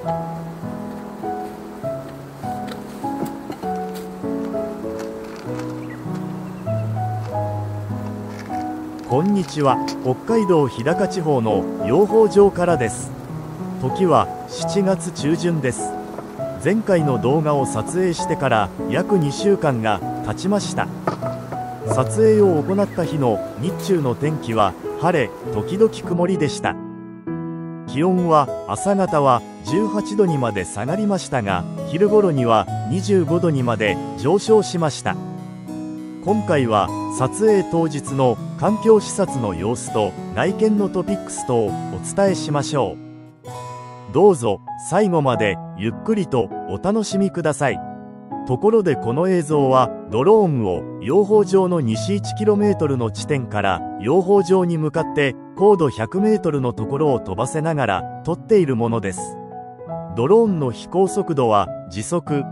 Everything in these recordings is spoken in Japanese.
こんにちは。北海道日高地方の養蜂場からです。時は7月中旬です。前回の動画を撮影してから約2週間が経ちました。撮影を行った日の日中の天気は晴れ時々曇りでした。気温は朝方は18度にまで下がりましたが、昼頃には25度にまで上昇しました。今回は撮影当日の環境視察の様子と内見のトピックスとをお伝えしましょう。どうぞ最後までゆっくりとお楽しみください。ところでこの映像はドローンを養蜂場の西 1km の地点から養蜂場に向かって高度 100m のところを飛ばせながら撮っているものです。ドローンの飛行速度は時速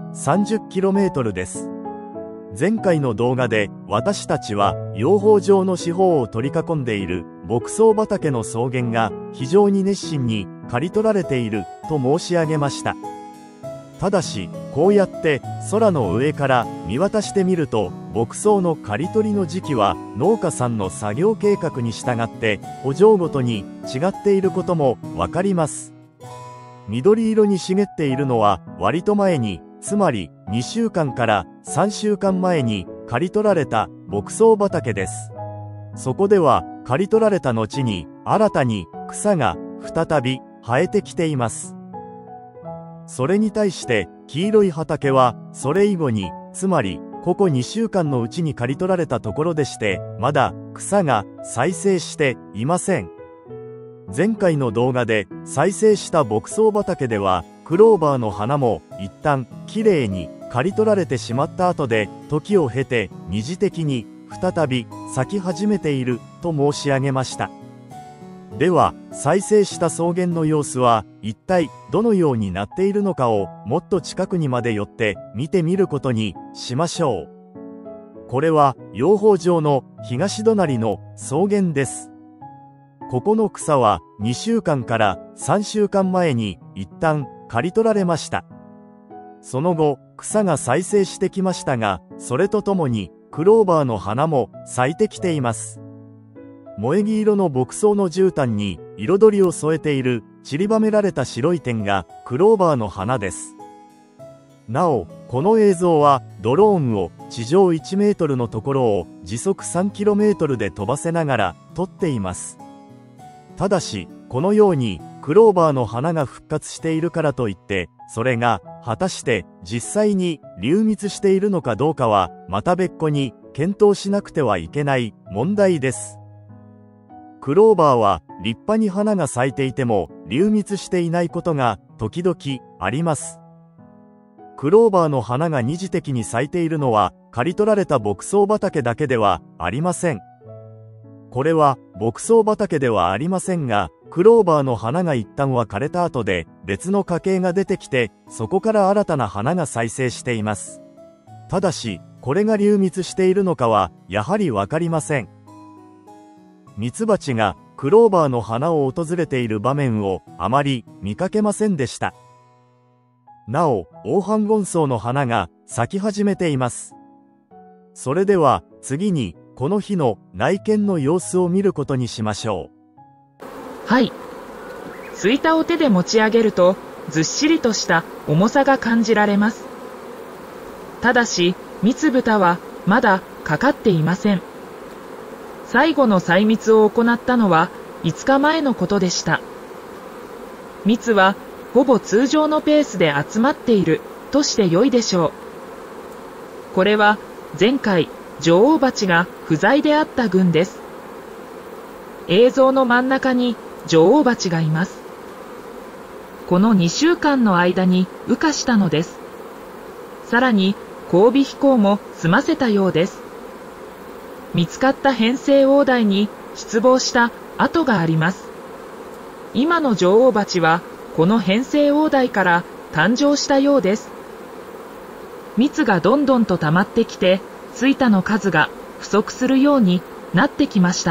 30km です。前回の動画で私たちは養蜂場の四方を取り囲んでいる牧草畑の草原が非常に熱心に刈り取られていると申し上げました。ただしこうやって空の上から見渡してみると、牧草の刈り取りの時期は農家さんの作業計画に従って圃場ごとに違っていることもわかります。緑色に茂っているのは割と前に、つまり2週間から3週間前に刈り取られた牧草畑です。そこでは刈り取られた後に新たに草が再び生えてきています。それに対して黄色い畑はそれ以後に、つまりここ2週間のうちに刈り取られたところでして、まだ草が再生していません。前回の動画で再生した牧草畑ではクローバーの花も一旦きれいに刈り取られてしまった後で、時を経て二次的に再び咲き始めていると申し上げました。では再生した草原の様子は一体どのようになっているのかをもっと近くにまで寄って見てみることにしましょう。これは養蜂場の東隣の草原です。ここの草は2週間から3週間前に一旦刈り取られました。その後草が再生してきましたが、それとともにクローバーの花も咲いてきています。萌木色の牧草の絨毯に彩りを添えている散りばめられた白い点がクローバーの花です。なおこの映像はドローンを地上1メートルのところを時速 3km で飛ばせながら撮っています。ただしこのようにクローバーの花が復活しているからといって、それが果たして実際に流蜜しているのかどうかはまた別個に検討しなくてはいけない問題です。クローバーは立派に花が咲いていても流蜜していないことが時々あります。クローバーの花が二次的に咲いているのは刈り取られた牧草畑だけではありません。これは牧草畑ではありませんが、クローバーの花が一旦は枯れた後で別の花茎が出てきて、そこから新たな花が再生しています。ただしこれが流蜜しているのかはやはりわかりません。ミツバチがクローバーの花を訪れている場面をあまり見かけませんでした。なおオオハンゴンソウの花が咲き始めています。それでは次にこの日の内見の様子を見ることにしましょう。 はい。スイタを手で持ち上げるとずっしりとした重さが感じられます。ただし蜜蓋はまだかかっていません。最後の採蜜を行ったのは5日前のことでした。蜜はほぼ通常のペースで集まっているとして良いでしょう。これは前回女王蜂が不在であった群です。映像の真ん中に女王蜂がいます。この2週間の間に羽化したのです。さらに交尾飛行も済ませたようです。見つかった変性黄台に失望した跡があります。今の女王蜂はこの変性黄台から誕生したようです。蜜がどんどんと溜まってきて、ツイタの数が不足するようになってきました。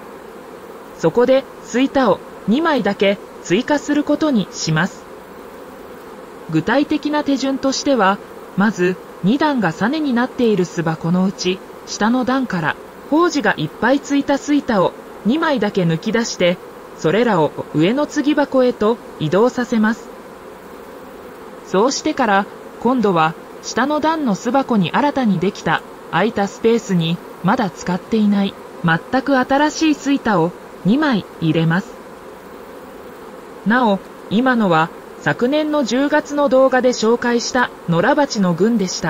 そこでツイタを2枚だけ追加することにします。 具体的な手順としては、まず2段が実になっている巣箱のうち、下の段から胞子がいっぱいついた巣板を2枚だけ抜き出して、それらを上の継ぎ箱へと移動させます。そうしてから今度は下の段の巣箱に新たにできた空いたスペースにまだ使っていない全く新しい巣板を2枚入れます。なお、今のは昨年の10月の動画で紹介した野良鉢の群でした。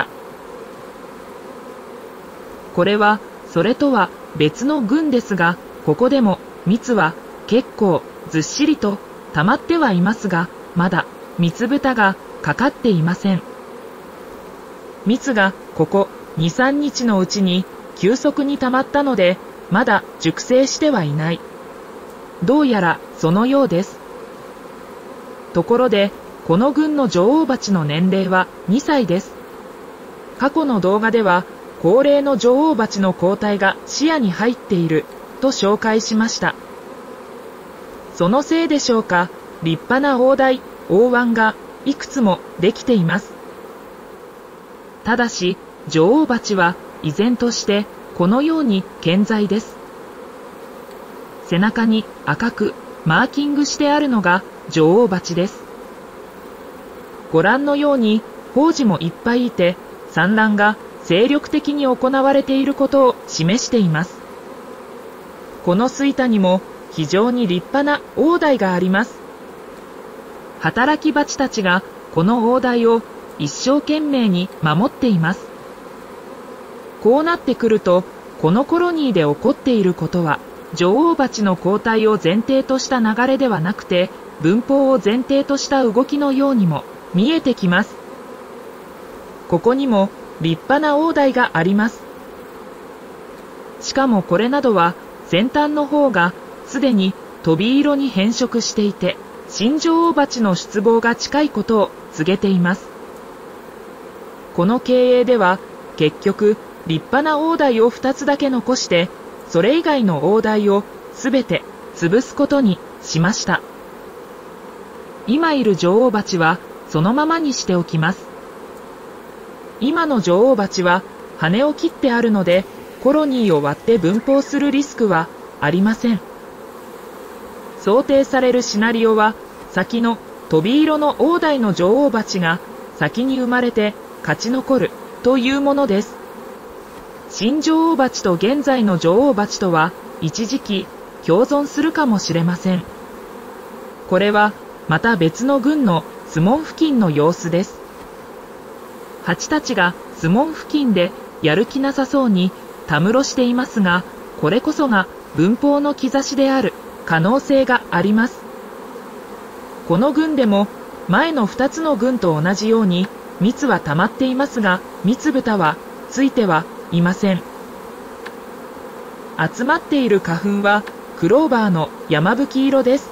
これはそれとは別の群ですが、ここでも蜜は結構ずっしりと溜まってはいますが、まだ蜜蓋がかかっていません。蜜がここ 2,3 日のうちに急速に溜まったので、まだ熟成してはいない。どうやらそのようです。ところで、この群の女王蜂の年齢は2歳です。過去の動画では、高齢の女王蜂の交代が視野に入っていると紹介しました。そのせいでしょうか、立派な黄鯛、黄湾がいくつもできています。ただし、女王蜂は依然としてこのように健在です。背中に赤くマーキングしてあるのが女王蜂です。ご覧のように胞子もいっぱいいて、産卵が精力的に行われていることを示しています。この巣板にも非常に立派な黄鯛があります。働き蜂たちがこの黄鯛を一生懸命に守っています。こうなってくると、このコロニーで起こっていることは、女王蜂の交代を前提とした流れではなくて、分蜂を前提とした動きのようにも見えてきます。ここにも立派な黄鯛があります。しかもこれなどは先端の方がすでに飛び色に変色していて、新女王蜂の出現が近いことを告げています。この経営では結局立派な黄鯛を2つだけ残して、それ以外の黄鯛をすべて潰すことにしました。今いる女王蜂はそのままにしておきます。今の女王蜂は羽を切ってあるので、コロニーを割って分蜂するリスクはありません。想定されるシナリオは、先の飛び色の黄鯛の女王蜂が先に生まれて勝ち残るというものです。新女王蜂と現在の女王蜂とは一時期共存するかもしれません。これはまた別の群の巣門付近の様子です。蜂たちが巣門付近でやる気なさそうにたむろしていますが、これこそが分蜂の兆しである可能性があります。この群でも前の2つの群と同じように蜜は溜まっていますが、蜜蓋はついてはいません。集まっている花粉はクローバーの山吹色です。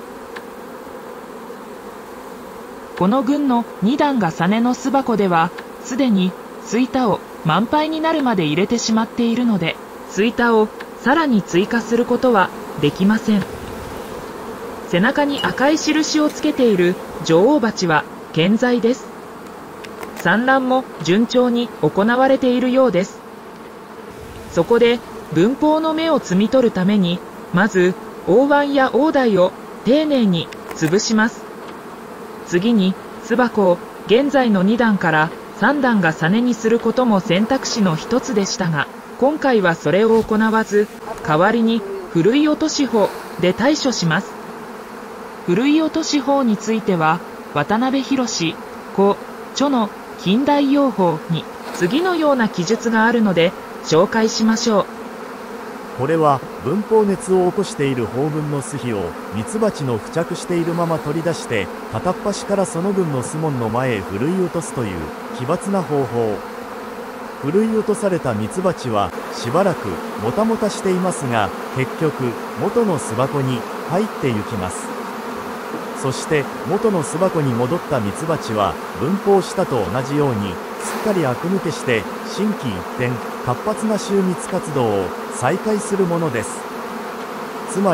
この群の2段が実の巣箱では、すでに巣板を満杯になるまで入れてしまっているので、巣板をさらに追加することはできません。背中に赤い印をつけている女王蜂は健在です。産卵も順調に行われているようです。そこで分蜂の芽を摘み取るために、まず黄湾や黄鯛を丁寧に潰します。次に巣箱を現在の2段から3段が実にすることも選択肢の一つでしたが、今回はそれを行わず、代わりにふるい落とし法で対処します。ふるい落とし法については、渡辺博古著の近代養蜂に次のような記述があるので紹介しましょう。 これは分蜂熱を起こしている蜂群の巣皮をミツバチの付着しているまま取り出して、片っ端からその群の巣門の前へふるい落とすという奇抜な方法。ふるい落とされたミツバチはしばらくもたもたしていますが、結局元の巣箱に入って行きます。そして元の巣箱に戻ったミツバチは分蜂したと同じようにすっかりあく抜けして心機一転、活発な集蜜活動を再開するものです。つまり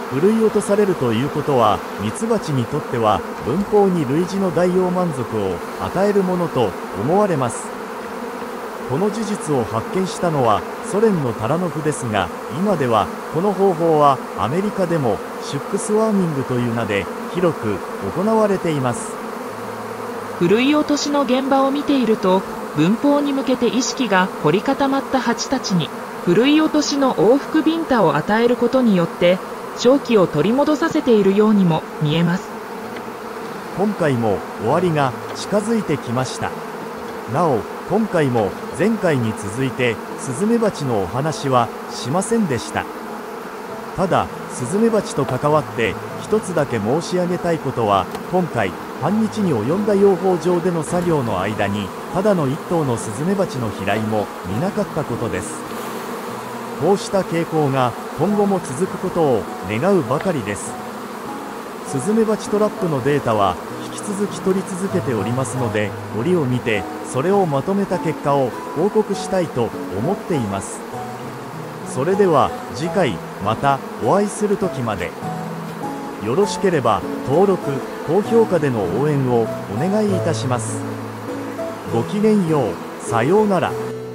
ふるい落とされるということはミツバチにとっては文法に類似の大容満足を与えるものと思われます。この事実を発見したのはソ連のタラノフですが、今ではこの方法はアメリカでもシュックスワーミングという名で広く行われています。 ふるい落としの現場を見ていると、文法に向けて意識が凝り固まった蜂たちにふるい落としの往復ビンタを与えることによって正気を取り戻させているようにも見えます。 今回も終わりが近づいてきました。なお今回も前回に続いてスズメバチのお話はしませんでした。ただスズメバチと関わって一つだけ申し上げたいことは、今回半日に及んだ養蜂場での作業の間にただの1頭のスズメバチの飛来も見なかったことです。こうした傾向が今後も続くことを願うばかりです。スズメバチトラップのデータは引き続き取り続けておりますので、折を見てそれをまとめた結果を報告したいと思っています。それでは次回またお会いする時まで、よろしければ登録・高評価での応援をお願いいたします。ごきげんよう。さようなら。